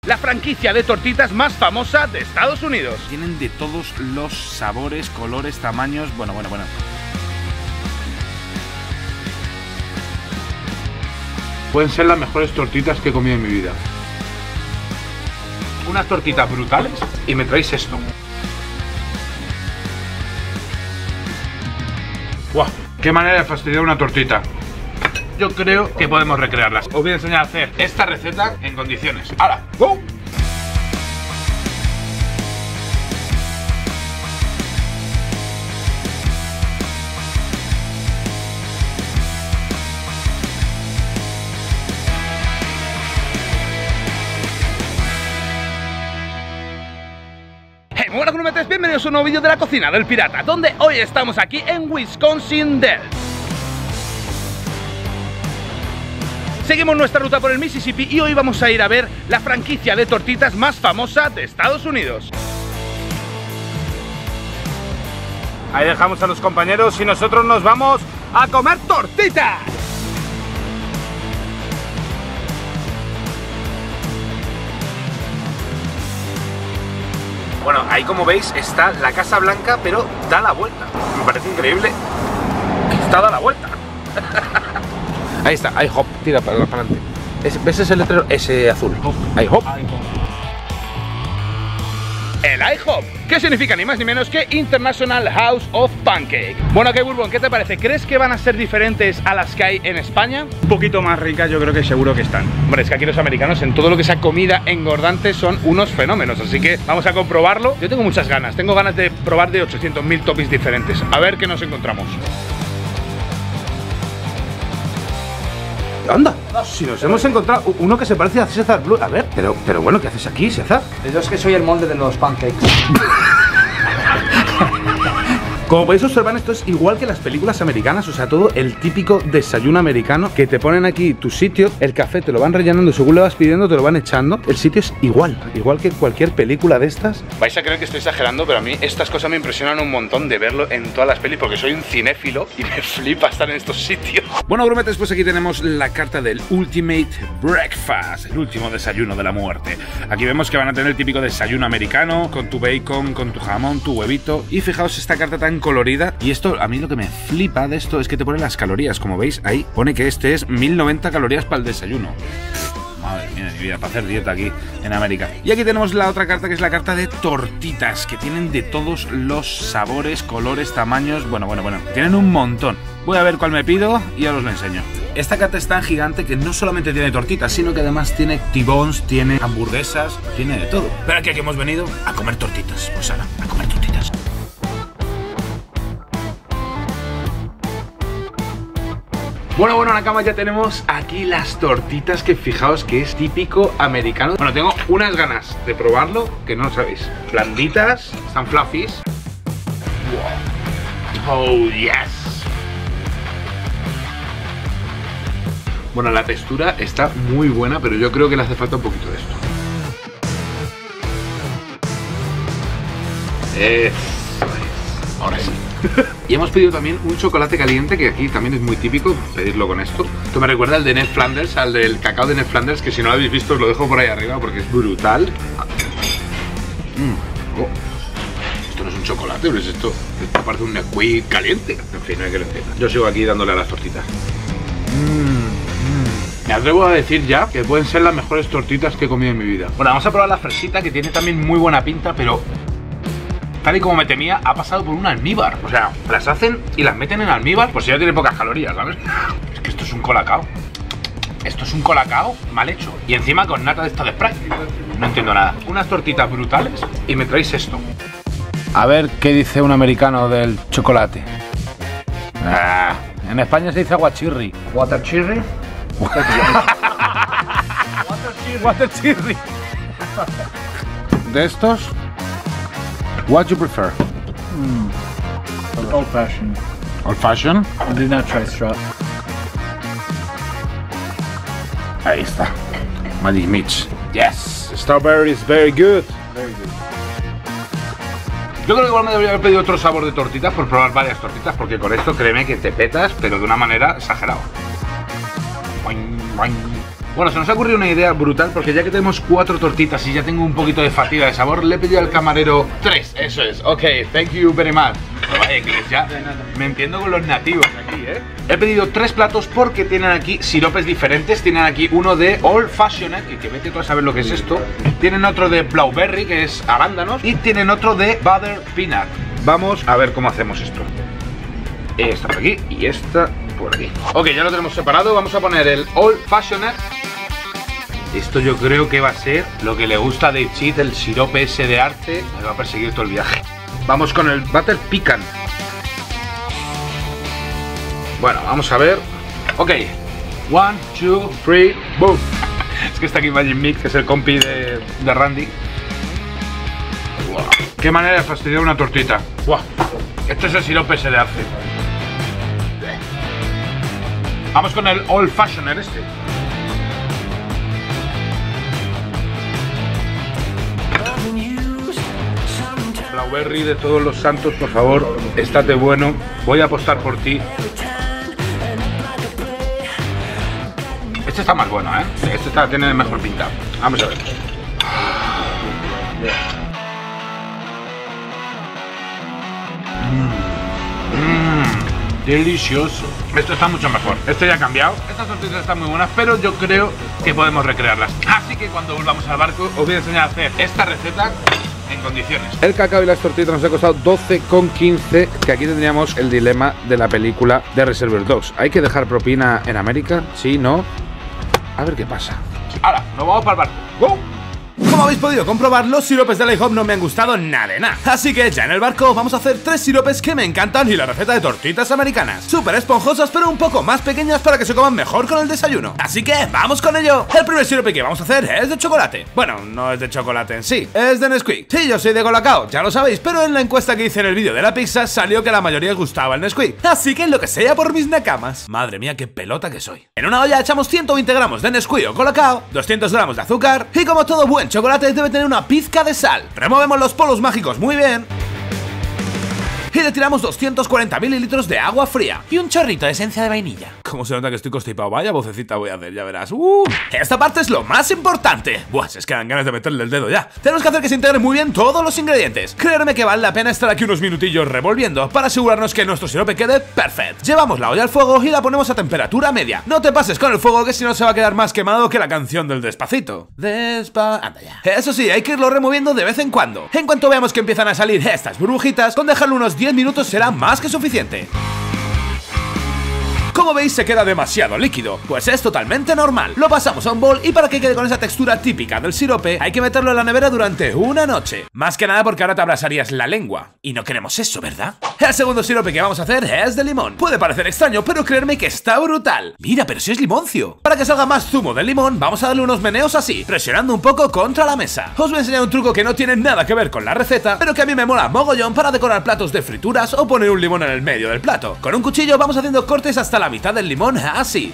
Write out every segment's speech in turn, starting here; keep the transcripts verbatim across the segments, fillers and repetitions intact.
la franquicia de tortitas más famosa de Estados Unidos. Tienen de todos los sabores, colores, tamaños, bueno, bueno, bueno. Pueden ser las mejores tortitas que he comido en mi vida. Unas tortitas brutales y me traéis esto. ¡Guau! ¡Qué manera de fastidiar una tortita! Yo creo que podemos recrearlas. Os voy a enseñar a hacer esta receta en condiciones. ¡Hala! ¡Go! Hey, muy buenas grumetes, bienvenidos a un nuevo vídeo de la cocina del pirata, donde hoy estamos aquí en Wisconsin Dells. Seguimos nuestra ruta por el Mississippi y hoy vamos a ir a ver la franquicia de tortitas más famosa de Estados Unidos. Ahí dejamos a los compañeros y nosotros nos vamos a comer tortitas. Bueno, ahí como veis está la Casa Blanca, pero da la vuelta. Me parece increíble que está da la vuelta. Ahí está, IHOP, tira para adelante. ¿Ves ese letrero? Ese azul. IHOP. El IHOP, que significa ni más ni menos que International House of Pancake. Bueno, ¿qué, Bourbon? ¿Qué te parece? ¿Crees que van a ser diferentes a las que hay en España? Un poquito más ricas, yo creo que seguro que están. Hombre, es que aquí los americanos en todo lo que sea comida engordante son unos fenómenos, así que vamos a comprobarlo. Yo tengo muchas ganas, tengo ganas de probar de ochocientos mil toppings diferentes. A ver qué nos encontramos. ¡Anda! Si nos hemos encontrado uno que se parece a César Blue. A ver, pero, pero bueno, ¿qué haces aquí, César? Yo es que soy el molde de los pancakes. Como podéis observar, esto es igual que las películas americanas, o sea, todo el típico desayuno americano, que te ponen aquí tu sitio, el café te lo van rellenando, según le vas pidiendo te lo van echando. El sitio es igual, igual que cualquier película de estas. Vais a creer que estoy exagerando, pero a mí estas cosas me impresionan un montón de verlo en todas las pelis, porque soy un cinéfilo y me flipa estar en estos sitios. Bueno, grumetes, pues aquí tenemos la carta del Ultimate Breakfast, el último desayuno de la muerte. Aquí vemos que van a tener el típico desayuno americano, con tu bacon, con tu jamón, tu huevito. Y fijaos esta carta tan colorida. Y esto, a mí lo que me flipa de esto es que te pone las calorías. Como veis, ahí pone que este es mil noventa calorías para el desayuno. Madre mía de mi vida, para hacer dieta aquí en América. Y aquí tenemos la otra carta, que es la carta de tortitas, que tienen de todos los sabores, colores, tamaños. Bueno, bueno, bueno, tienen un montón. Voy a ver cuál me pido y ya os lo enseño. Esta carta es tan gigante que no solamente tiene tortitas, sino que además tiene T-bones, tiene hamburguesas, tiene de todo. Pero aquí, aquí hemos venido a comer tortitas. Pues ahora, a comer tortitas. Bueno, bueno, en la cama ya tenemos aquí las tortitas, que fijaos que es típico americano. Bueno, tengo unas ganas de probarlo que no sabéis. Blanditas, están fluffies. Wow. Oh, yes. Bueno, la textura está muy buena, pero yo creo que le hace falta un poquito de esto. Eso es. Ahora sí. Y hemos pedido también un chocolate caliente, que aquí también es muy típico pedirlo con esto. Esto me recuerda al de Ned Flanders, al del cacao de Ned Flanders, que si no lo habéis visto os lo dejo por ahí arriba porque es brutal. Mm. Oh. Esto no es un chocolate, pero es esto. Esto parece un Nesquik caliente. En fin, no hay que lo entienda. Yo sigo aquí dándole a las tortitas. Mm. Me atrevo a decir ya que pueden ser las mejores tortitas que he comido en mi vida. Bueno, vamos a probar la fresita, que tiene también muy buena pinta, pero tal y como me temía, ha pasado por un almíbar. O sea, las hacen y las meten en almíbar, pues si ya tiene pocas calorías, ¿sabes? Es que esto es un colacao. Esto es un colacao mal hecho. Y encima con nata de esta de spray. No entiendo nada. Unas tortitas brutales y me traéis esto. A ver qué dice un americano del chocolate. Ah, en España se dice aguachirri. Water chirri. Water chirri. De estos, what you prefer? Mm. Old fashioned. Old fashioned? And do not try straw. Ahí está. Magic Mix. Yes. Strawberry is very good. Very good. Yo creo que igual me debería haber pedido otro sabor de tortitas por probar varias tortitas, porque con esto créeme que te petas, pero de una manera exagerada. Bueno, se nos ha ocurrido una idea brutal porque ya que tenemos cuatro tortitas y ya tengo un poquito de fatiga de sabor, le he pedido al camarero tres, eso es. Ok, thank you very much. Pero vaya inglés, ya me entiendo con los nativos aquí, ¿eh? He pedido tres platos porque tienen aquí siropes diferentes. Tienen aquí uno de Old Fashioned, que, que vete tú a saber lo que es esto. Tienen otro de Blauberry, que es arándanos. Y tienen otro de Butter Peanut. Vamos a ver cómo hacemos esto. Esta por aquí y esta por aquí. Ok, ya lo tenemos separado. Vamos a poner el Old Fashioned. Esto yo creo que va a ser lo que le gusta a Dave Cheat, el sirope ese de arte. Me va a perseguir todo el viaje. Vamos con el Butter Pecan. Bueno, vamos a ver. Ok. One, two, three, boom. Es que está aquí Magic Mix, que es el compi de, de Randy. Wow. Qué manera de fastidiar una tortita. Wow. Este es el sirope ese de arte. Vamos con el Old Fashioned este. Blauberry de todos los santos, por favor, estate bueno. Voy a apostar por ti. Este está más bueno, ¿eh? Este está, tiene mejor pinta. Vamos a ver. Mmm, delicioso. Esto está mucho mejor. Este ya ha cambiado. Estas tortillas están muy buenas, pero yo creo que podemos recrearlas. Así que cuando volvamos al barco os voy a enseñar a hacer esta receta en condiciones. El cacao y las tortitas nos ha costado doce con quince, que aquí tendríamos el dilema de la película de Reservoir Dogs. ¿Hay que dejar propina en América? ¿Sí? ¿No? A ver qué pasa. Ahora, nos vamos para el barco. ¡Go! Como habéis podido comprobar, los siropes de la IHOP no me han gustado nada de nada. Así que ya en el barco vamos a hacer tres siropes que me encantan y la receta de tortitas americanas. Súper esponjosas pero un poco más pequeñas para que se coman mejor con el desayuno. Así que vamos con ello. El primer sirope que vamos a hacer es de chocolate. Bueno, no es de chocolate en sí, es de Nesquik. Sí, yo soy de Colacao, ya lo sabéis, pero en la encuesta que hice en el vídeo de la pizza salió que a la mayoría les gustaba el Nesquik. Así que lo que sea por mis nakamas. Madre mía, qué pelota que soy. En una olla echamos ciento veinte gramos de Nesquik o Colacao, doscientos gramos de azúcar y, como todo buen chocolate, debe tener una pizca de sal. Removemos los polvos mágicos muy bien y le tiramos doscientos cuarenta mililitros de agua fría y un chorrito de esencia de vainilla. Como se nota que estoy constipado, vaya vocecita voy a hacer, ya verás. uh. Esta parte es lo más importante. Buah, se es que dan ganas de meterle el dedo ya. Tenemos que hacer que se integren muy bien todos los ingredientes. Créeme que vale la pena estar aquí unos minutillos revolviendo para asegurarnos que nuestro sirope quede perfecto. Llevamos la olla al fuego y la ponemos a temperatura media. No te pases con el fuego, que si no se va a quedar más quemado que la canción del Despacito. Despa... Anda ya. Eso sí, hay que irlo removiendo de vez en cuando. En cuanto veamos que empiezan a salir estas burbujitas, con dejarlo unos diez minutos será más que suficiente. Como veis, se queda demasiado líquido, pues es totalmente normal. Lo pasamos a un bol y para que quede con esa textura típica del sirope hay que meterlo en la nevera durante una noche. Más que nada porque ahora te abrasarías la lengua y no queremos eso, ¿verdad? El segundo sirope que vamos a hacer es de limón. Puede parecer extraño, pero creerme que está brutal. Mira, pero si es limoncio. Para que salga más zumo del limón, vamos a darle unos meneos así, presionando un poco contra la mesa. Os voy a enseñar un truco que no tiene nada que ver con la receta, pero que a mí me mola mogollón para decorar platos de frituras o poner un limón en el medio del plato. Con un cuchillo vamos haciendo cortes hasta la mitad del limón, así.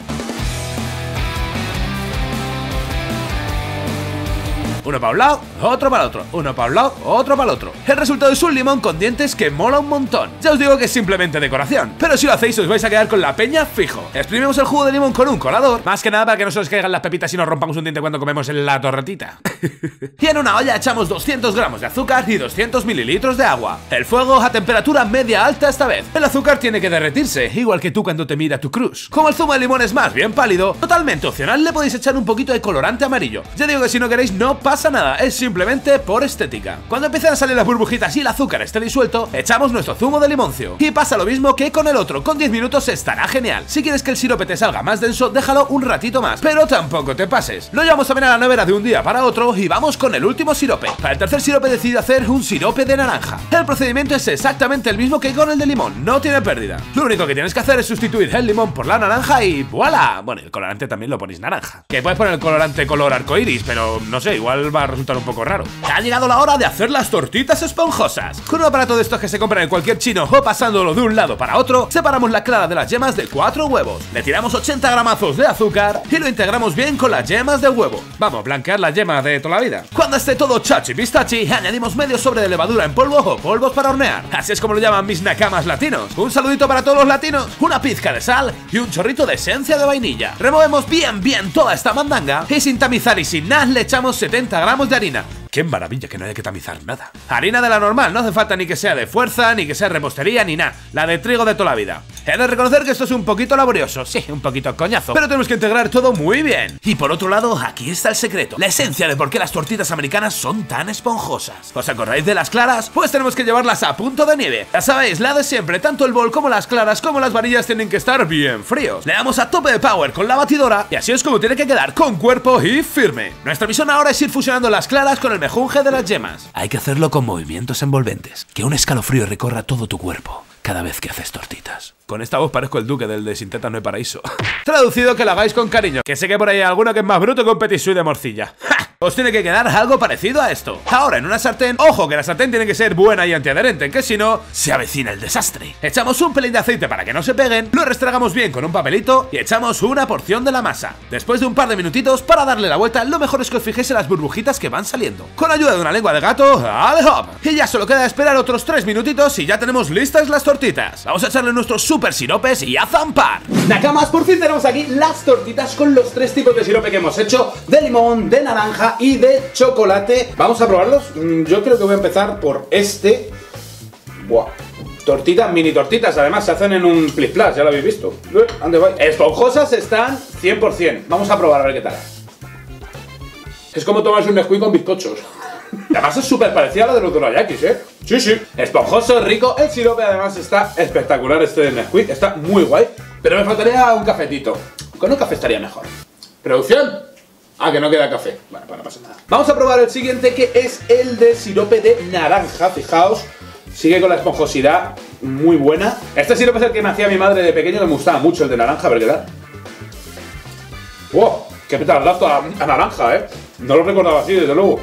Uno para un lado, otro para el otro. Uno para un lado, otro para el otro. El resultado es un limón con dientes que mola un montón. Ya os digo que es simplemente decoración, pero si lo hacéis os vais a quedar con la peña fijo. Exprimimos el jugo de limón con un colador, más que nada para que no se os caigan las pepitas y nos rompamos un diente cuando comemos en la torretita. Y en una olla echamos doscientos gramos de azúcar y doscientos mililitros de agua. El fuego a temperatura media alta esta vez. El azúcar tiene que derretirse, igual que tú cuando te mira tu cruz. Como el zumo de limón es más bien pálido, totalmente opcional, le podéis echar un poquito de colorante amarillo. Ya digo que si no queréis no pasa nada, es simplemente por estética. Cuando empiecen a salir las burbujitas y el azúcar esté disuelto, echamos nuestro zumo de limoncio. Y pasa lo mismo que con el otro, con diez minutos estará genial. Si quieres que el sirope te salga más denso, déjalo un ratito más, pero tampoco te pases. Lo llevamos también a la nevera de un día para otro y vamos con el último sirope. Para el tercer sirope decidí hacer un sirope de naranja. El procedimiento es exactamente el mismo que con el de limón, no tiene pérdida. Lo único que tienes que hacer es sustituir el limón por la naranja y ¡voilá! Bueno, el colorante también lo ponéis naranja. Que puedes poner el colorante color arcoiris, pero no sé, igual igual va a resultar un poco raro. Ha llegado la hora de hacer las tortitas esponjosas. Con un aparato de estos que se compra en cualquier chino o pasándolo de un lado para otro, separamos la clara de las yemas de cuatro huevos. Le tiramos ochenta gramazos de azúcar y lo integramos bien con las yemas del huevo. Vamos, blanquear las yemas de toda la vida. Cuando esté todo chachi pistachi, añadimos medio sobre de levadura en polvo o polvos para hornear. Así es como lo llaman mis nakamas latinos. Un saludito para todos los latinos, una pizca de sal y un chorrito de esencia de vainilla. Removemos bien bien toda esta mandanga y sin tamizar y sin nada le echamos setenta gramos de harina. ¡Qué maravilla que no haya que tamizar nada! Harina de la normal, no hace falta ni que sea de fuerza, ni que sea repostería, ni nada. La de trigo de toda la vida. He de reconocer que esto es un poquito laborioso, sí, un poquito coñazo, pero tenemos que integrar todo muy bien. Y por otro lado, aquí está el secreto, la esencia de por qué las tortitas americanas son tan esponjosas. ¿Os acordáis de las claras? Pues tenemos que llevarlas a punto de nieve. Ya sabéis, la de siempre, tanto el bol como las claras como las varillas tienen que estar bien fríos. Le damos a tope de power con la batidora y así es como tiene que quedar, con cuerpo y firme. Nuestra misión ahora es ir fusionando las claras con el mejunje de las yemas. Hay que hacerlo con movimientos envolventes, que un escalofrío recorra todo tu cuerpo cada vez que haces tortitas. Con esta voz parezco el duque del de Sin Tetas No Hay Paraíso. Traducido, que lo hagáis con cariño, que sé que por ahí hay alguno que es más bruto que un petit suisse de morcilla. ¡Ja! Os tiene que quedar algo parecido a esto. Ahora en una sartén, ojo que la sartén tiene que ser buena y antiadherente, que si no, se avecina el desastre. Echamos un pelín de aceite para que no se peguen, lo restregamos bien con un papelito y echamos una porción de la masa. Después de un par de minutitos para darle la vuelta, lo mejor es que os fijéis en las burbujitas que van saliendo. Con ayuda de una lengua de gato, ¡ale hop! Y ya solo queda esperar otros tres minutitos y ya tenemos listas las tortitas. Vamos a echarle nuestros super siropes y a zampar. Nakamas, por fin tenemos aquí las tortitas con los tres tipos de sirope que hemos hecho: de limón, de naranja y de chocolate. Vamos a probarlos. Yo creo que voy a empezar por este. Buah. Tortitas, mini tortitas, además se hacen en un plis plas, ya lo habéis visto. ¿Dónde voy? Esponjosas están cien por cien. Vamos a probar a ver qué tal. Es como tomarse un Nesquik con bizcochos. Además es súper parecida a la de los dorayakis, ¿eh? Sí, sí. Esponjoso, rico. El sirope además está espectacular, este de Nesquik. Está muy guay. Pero me faltaría un cafetito. Con un café estaría mejor. ¿Producción? Ah, que no queda café. Bueno, pues no pasa nada. Vamos a probar el siguiente, que es el de sirope de naranja. Fijaos, sigue con la esponjosidad muy buena. Este sirope es el que me hacía mi madre de pequeño, que me gustaba mucho, el de naranja. A ver qué tal. ¡Wow! ¡Qué petardazo a, a naranja, eh! No lo recordaba así, desde luego.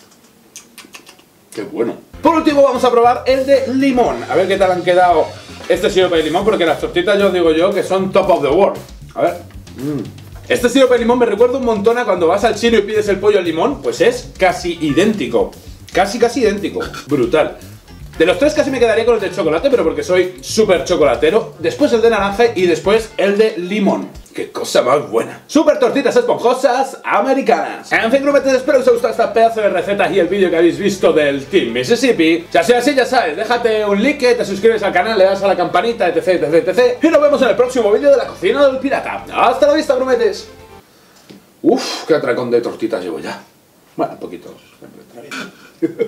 ¡Qué bueno! Por último vamos a probar el de limón. A ver qué tal han quedado este sirope de limón, porque las tortitas yo os digo yo que son top of the world. A ver. Mm. Este sirope de limón me recuerda un montón a cuando vas al chino y pides el pollo al limón. Pues es casi idéntico. Casi, casi idéntico. Brutal. De los tres casi me quedaría con el de chocolate, pero porque soy súper chocolatero. Después el de naranja y después el de limón. ¡Qué cosa más buena! Súper tortitas esponjosas americanas. En fin, grupetes, espero que os haya gustado esta pedazo de recetas y el vídeo que habéis visto del Team Mississippi. Si ha sido así, ya sabes, déjate un like, te suscribes al canal, le das a la campanita, etc, etc, etc. Y nos vemos en el próximo vídeo de la cocina del pirata. ¡Hasta la vista, grupetes! Uf, qué atracón de tortitas llevo ya. Bueno, un poquito.